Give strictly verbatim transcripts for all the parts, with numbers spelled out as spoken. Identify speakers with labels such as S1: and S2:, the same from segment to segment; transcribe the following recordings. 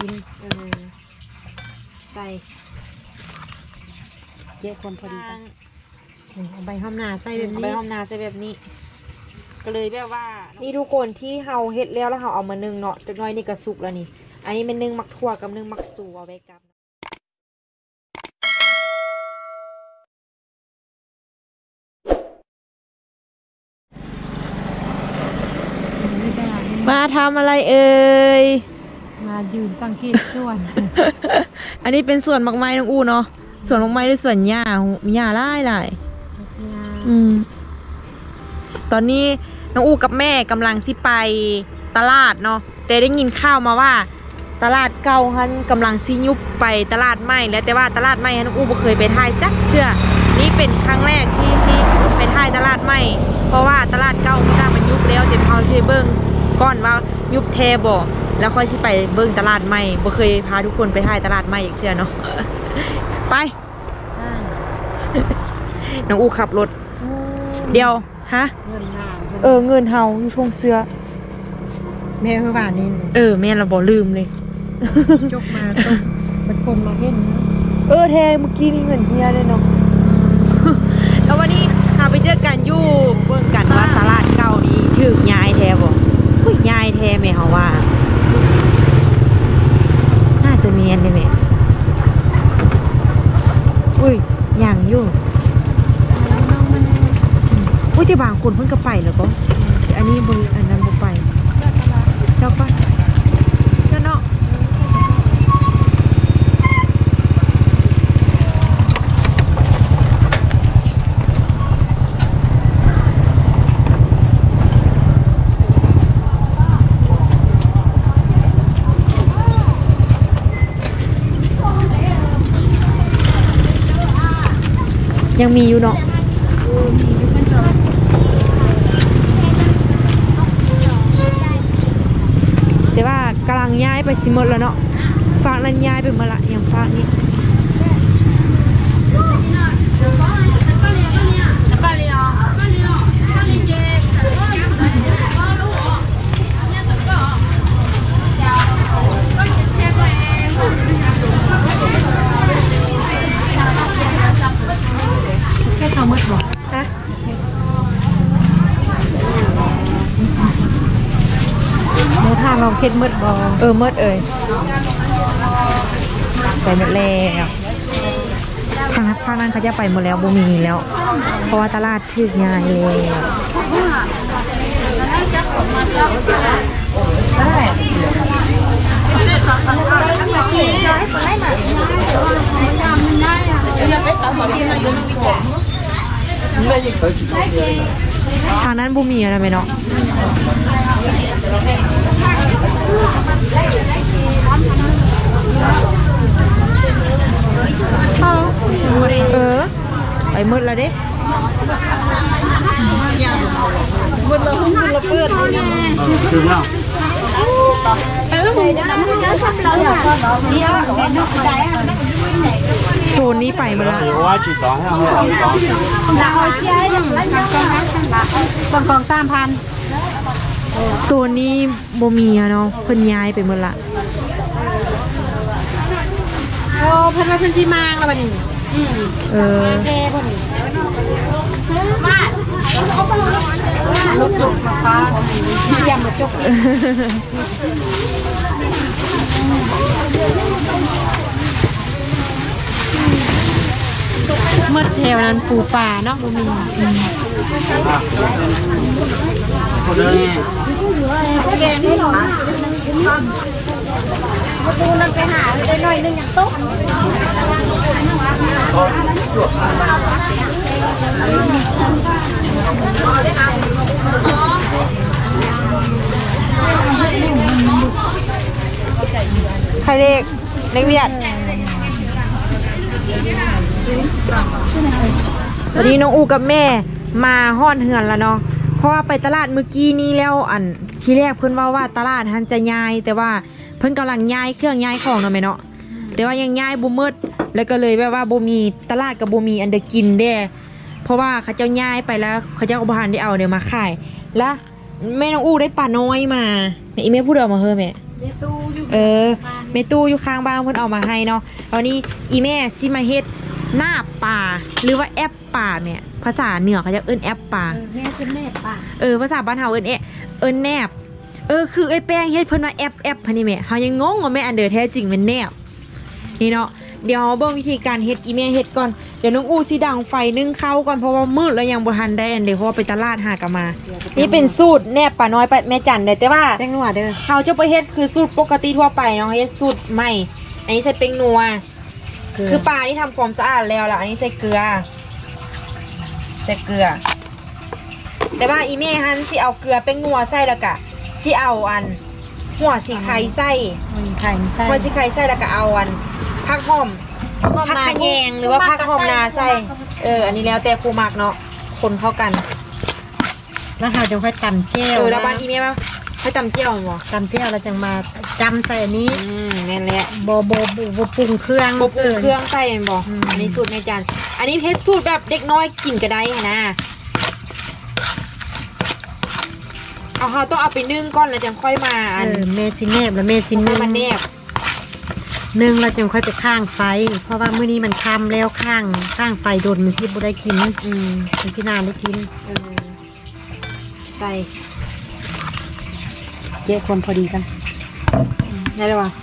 S1: กินเออใส่เจ๊คนพอดีกันเอาใบหอมนาใส่แบบนี้ใบหอมนาใส่แบบนี้ก็เลยแบบว่านี่ทุกคนที่เฮาเฮ็ดแล้วแล้วเฮาเอามานึ่งเนาะจักหน่อยนี่ก็สุกแล้วนี่อันนี้เป็นนึ่งมักถั่วกับนึ่งมักสูเอาไว้กับมาทำอะไรเอ่ยมายืนสังเกตส่วน อันนี้เป็นส่วนมักไม้น้องอูเนาะส่วนมักไม้ด้วยส่วนหญ้าหญ้าไล่ไล่อืมตอนนี้น้องอูกับแม่กำลังสิไปตลาดเนาะแต่ได้ยินข่าวมาว่าตลาดเก่าฮันกำลังซิยุบไปตลาดใหม่แล้วแต่ว่าตลาดใหม่ฮันน้องอูบ่เคยไปถ่ายจักเทื่อนี่เป็นครั้งแรกที่ซิไปถ่ายตลาดใหม่เพราะว่าตลาดเก่ามันยุบแล้วเดี๋ยวเขาช่วยเบิ้งก่อนว่ายุบแทบ่แล้วค่อยสิไปเบิ้งตลาดใหม่บ่เคยพาทุกคนไปถ่ายตลาดใหม่อีกเทื่อเนาะไปน้องอูขับรถเดียวฮะเออเงินเฮาอยู่ทงเสื้อแม่เพื่อว่านี่เออแม่เราบอกลืมเลยจกมาต้องเป็นคนมาเห็นเออแทเมื่อกี้นี่เงินเฮียเลยเนาะแล้ววันนี้เราไปเจอกันอยู่เบิ่งกันว่าตลาดเก่านี้ถึกยายแทบอกอุ้ยยายแทแม่เขาว่าน่าจะมีอันนี้แม่อุ้ยอย่างอยู่อุ้ยแต่บางคนเพิ่งก็ไปแล้วก็อันนี้บริอันนั้นบ่ไปเจ้าก็เจ้าเนาะยังมีอยู่เนาะแต่ว่ากำลังย้ายไปสิหมดแล้วเนาะฝากนั้นย้ายไปหมดละอย่างฝากนี้แค่ทำมืดบ่ฮะหมูทางเราเค็ดมืดบ่เออมืดเอ่ยไปหมดแล้วทางนั้นทางนั้นเขาจะไปหมดแล้วบ่มีแล้วเพราะว่าตลาดถึกง่ายแล้วทางนั้นบุมีอะไรไหมเนาะเออไปมืดแล้วเด้มืดแล้วมืดแล้วเปิดถึงแล้วโซนนี้ไปมาแล้วกองกองสามพันโซนนี้โบมีอะเนาะเพิ่นย้ายไปหมดละโอ้เพิ่นมาเพิ่นที่มางแล้วบัดนี้เออมาลูกจุกมาฟ้าเยี่ยมมาจุกเมื่อแถวนั้นปูป่าเนาะบ่มีแกงนี่หรอประตูนั่นไปหาได้หน่อยนึงอย่างโต๊ะใครเด็กเล็กเวียดวันนี้น้องอูกับแม่มาห้อนเหือนแล้วเนาะเพราะว่าไปตลาดเมื่อกี้นี้แล้วอันที่แรกเพิ่นว่าว่าตลาดทันจะย้ายแต่ว่าเพิ่นกำลังย้ายเครื่องย้ายของเนาะแม่เนาะแต่ว่ายังย้ายบ่หมดแล้วก็เลยแบบว่าบ่มีตลาดกับบ่มีอันเดกินเด้เพราะว่าเขาเจ้าย้ายไปแล้วเขาเจ้าก็บ่ทันได้เอาเดี๋ยวมาขายแล้วแม่น้องอูได้ปลาน้อยมาอีแม่พูดเอามาเฮ้อแม่ ตู้เออเมตู้อยู่ข้างบ้านเพิ่นเอามาให้เนาะวันนี้อีแม่ซิมาเฮ็ดหน้าป่าหรือว่าแอปป่าแม่ภาษาเหนือเขาจะเอิ้นแอปป่า
S2: แม่เป็นแม่ป่า
S1: เออภาษาบ้านเฮาเอิ้นแอเอิ้นแนบเออคือไอ้แป้งเฮ็ดเพิ่นว่าแอปแอปพะนี่แม่เฮายังงงว่าแม่อันเดอร์แท้จริงเป็นแนบนี่เนาะเดี๋ยวเบิ่งวิธีการเฮ็ดอีแม่เฮ็ดก่อนเดี๋ยวน้องอูสิดังไฟนึ่งข้าวก่อนเพราะว่ามืดแล้วยังบ่ทันได้อันเดียวเพราะว่าไปตลาดหากลับมานี่เป็นสูตรแนบป่าน้อยแม่จันเด้อแต่ว่า
S2: แป้งนัวเด้อ
S1: เฮาจะไปเฮ็ดคือสูตรปกติทั่วไปเนาะเฮ็ดสูตรใหม่อันนี้ใส่แป้งนัวคือปลาที่ทำความสะอาดแล้วล่ะอันนี้ใส่เกลือใส่เกลือแต่ว่าอีแม่ฮันสิเอาเกลือแป้งนัวใส่แล้วก็สิเอาอันหัวสีไข่ใส่
S2: หัวสีไข่ใส่
S1: หัวสีไข่ใส่แล้วก็เอาอันผักหอมผักขะแยงหรือว่าผักหอมนาใส่เอออันนี้แล้วแต่ผู้มักเนาะคนเข้ากัน
S2: แล้วเราจะค่อยตำเจียว
S1: เออแล้วบ้านอีแม่ป่ะให้ตำเจียวมั้ง
S2: ตำเจียวเราจะมาจำใส่อันนี้
S1: อืมนั่นแหละ
S2: โบโบโบปรุงเครื่อง
S1: โบปรุงเครื่องใส่เห็นบ่อันนี้สูตรในจานอันนี้เพชรสูตรแบบเด็กน้อยกินก็ได้นะเอาเขาต้องเอาไปนึ่งก่อนแล้วจังค่อยมาอัน
S2: เมซินแนบแล้วเมซินนึ่ง
S1: มันแนบ
S2: นึ่งเราจึงค่อยไปข้างไฟเพราะว่ามื้อนี้มันค่ำแล้วข้างข้างไฟโดนมันที่บุได้กินอืมมันที่นานได้กิน
S1: ใส่
S2: เจ๊คนพอดีกัน
S1: ได้เลยวะ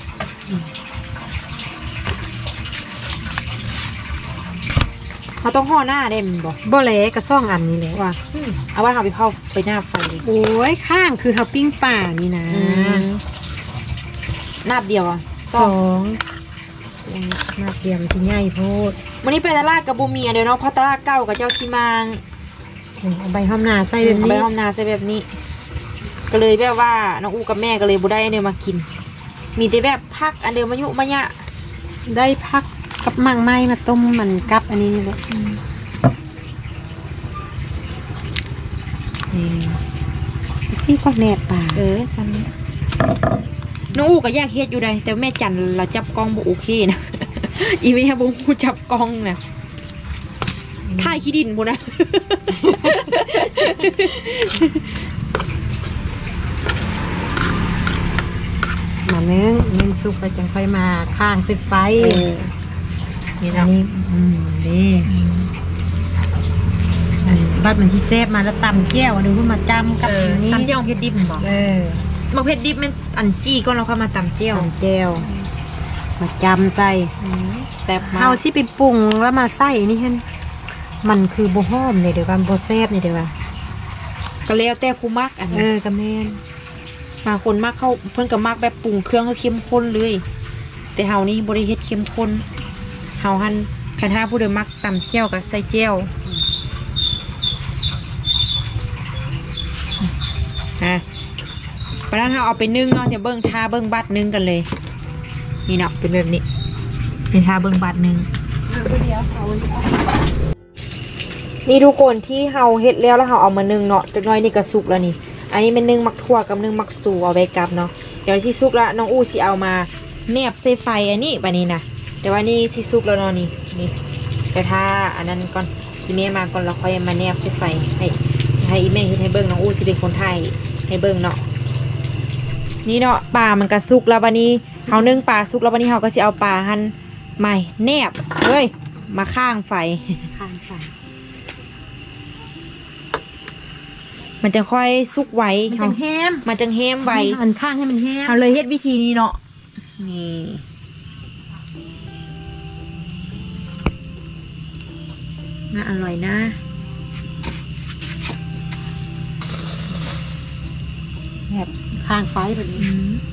S1: เขาต้องห่อหน้าได้มั้ยบอก
S2: บ่เละกระซ่องอันนี้แหละ
S1: ว่ะเอาว่าเขาไปเข้าไปหน้าไฟเลย
S2: โอ้ยข้างคือเขาปิ้งป่านี่นะ
S1: หน้าเดียวอ่ะ
S2: สองมาเตรียมชิ้นใหญ่โพด
S1: วันนี้ไปตลาดกับบูมีเดี๋ยวเนาะเพราะตลาดเก่ากับเจ้าชิมัง
S2: เอาใบหอมนาใส่แบบนี้
S1: ใบหอมนาใส่แบบนี้ก็เลยแบบว่าน้องอูกับแม่ก็เลยบุได้อันเดียวมากินมีแต่แบบพักอันเดียวมายุมาเนี่ย
S2: ได้พักกับมังไม้มาต้มมันกับอันนี้เลยซี่ก็แนบป่า
S1: เออซ้ำน้องอูก็แยกเฮ็ดอยู่ได้แต่แม่จันเราจับกล้องบ่โอเคนะอีแม่บุ้งจับกล้องนะถ่ายขี้ดินบุนะ
S2: มาเนื้อเนื้อซุปไปจังค่อยมาข้างสิไฟนี่นะนี่นี่บัดมันที่แซ่บมาแล้วตำแก้วดูขึ้นมาจำกับ
S1: นี่ตำแก้วเพชรดิบบอกเออมาเพชรดิบมันอันจี้ก็เราค่อยมาตำแก้ว
S2: ตำแก้วมาจำใส่แซ่บมากเอาที่ไปปรุงแล้วมาใส่นี่ฮันมันคือโบหอมเนี่ยเดี๋ยวกันโบแซ่บเนี่ยเดี๋ยวว่า
S1: ก็แล้วแต่ผู้มักอันนี้
S2: เออกระเมน
S1: มาคนมากเข้าเพื่อนกับมากแบบปรุงเครื่องก็เข้มข้นเลยแต่เฮานี่บริเฮ็ดเข้มข้นเฮาหันคันห้าผู้เดิมมักตำเจียวกับใส่เจียวอ่ะปะนั้นเฮาเอาไปนึ่งเนาะเดี๋ยวเบิ้งทาเบิ้งบัดนึ่งกันเลยนี่เนาะเป็นแบบนี้เป็นทาเบิ้งบัดนึ่งนี่ทุกคนที่เฮาเฮ็ดแล้วแล้วเฮาเอามานึ่งเนาะจักน้อยนี่ก็สุกแล้วนี่อันนี้เป็นนึ่งมักทั่วกับนึ่งมักสูเอาไว้กับเนาะเดี๋ยวที่ซุกละน้องอู้สิเอามาแนบใส่ไฟอันนี้แบบนี้นะแต่ว่านี่ที่ซุกแล้วเนาะนี่นี่เดี๋ยวถ้าอันนั้นก่อนทีนี้มาก่อนเราค่อยมาแนบใส่ไฟให้ให้อีแม่เฮ็ดให้เบิ้งน้องอู้สิเป็นคนไทยให้เบิ้งเนาะนี่เนาะปลามันก็ซุกแล้ววันนี้เขานึ่งปลาซุกแล้ววันนี้เขาก็สิเอาปลาหั่นใหม่แนบเฮ้ยมาข้างไฟ
S2: ข้างไฟ
S1: มันจะค่อยสุกไว้
S2: มันจะแห้ม
S1: มันจะแห้มไว้
S2: หันข้างให้มันแห้ม
S1: เอาเลยเฮ็ดวิธีนี้เนาะนี่น่าอร่อยนะ
S2: แบบข้างไฟแบบนี้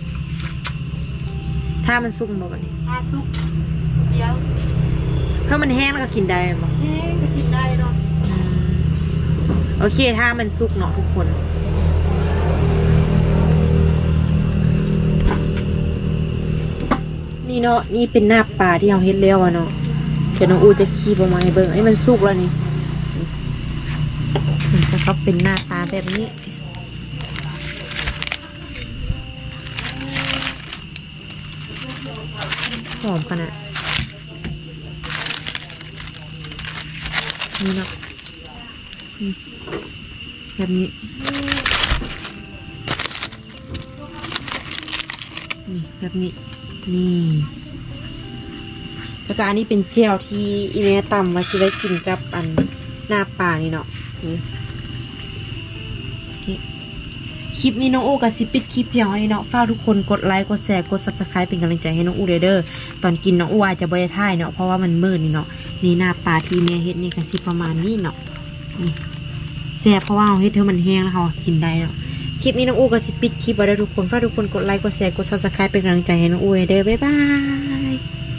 S1: ถ้ามันสุกหมดแบบนี้
S2: ถ้าสุกเดี๋ยว
S1: ถ้ามันแห้งก็กินได้ไหม
S2: แห้งก็กินได้เนาะ
S1: โอเคถ้ามันสุกเนาะทุกคนนี่เนาะนี่เป็นหน้าปลาที่เราเฮ็ดแล้วอะเนาะเดี๋ยวน้องอูจะคีบออกมาให้เบิ่งให้มันสุกแล้วนี่มันจะก็เป็นหน้าปลาแบบนี้หอมขนาดนี่เนาะแบบนี้นนี่แบบนี้นี่แล้วก็อันนี้เป็นเจลที่อีเมลตำมาจะได้กินกับอันหน้าปลานี่เนาะนี่คลิปนี้น้องอูกับซิปิดคลิปเพียงนี้เนาะฝากทุกคนกดไลค์กดแชร์กดซับสไครป์เป็นกำลังใจให้น้องอูเด้อตอนกินน้องอูอาจจะบริท่ายเนาะเพราะว่ามันมืดนี่เนาะนี่หน้าปลาที่แม่เฮ็ดนี่กันสิประมาณนี้เนาะนี่แซ่บเพราะว่าเราเฮ็ดเธอมันแห้งแล้วเขากินได้เนาะคลิปนี้น้องอูกับซิปิดคลิปไว้แล้วทุกคนฝากทุกคนกดไลค์กดแชร์กดซับสไครป์เป็นกำลังใจให้น้องอูเด้อบ๊ายบาย